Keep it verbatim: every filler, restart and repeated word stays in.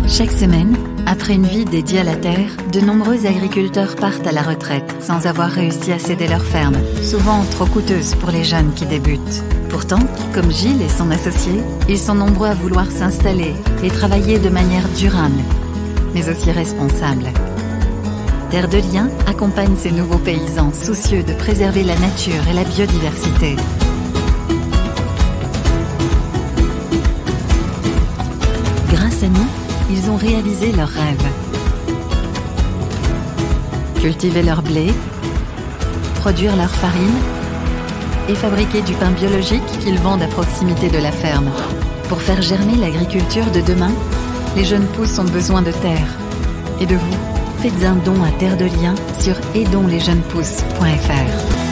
Chaque semaine, après une vie dédiée à la terre, de nombreux agriculteurs partent à la retraite sans avoir réussi à céder leur ferme, souvent trop coûteuse pour les jeunes qui débutent. Pourtant, comme Gilles et son associé, ils sont nombreux à vouloir s'installer et travailler de manière durable, mais aussi responsable. Terre de Liens accompagne ces nouveaux paysans soucieux de préserver la nature et la biodiversité. Grâce à nous, ils ont réalisé leurs rêves. Cultiver leur blé, produire leur farine et fabriquer du pain biologique qu'ils vendent à proximité de la ferme. Pour faire germer l'agriculture de demain, les jeunes pousses ont besoin de terre et de vous. Faites un don à Terre de Liens sur aidons les jeunes pousses point F R.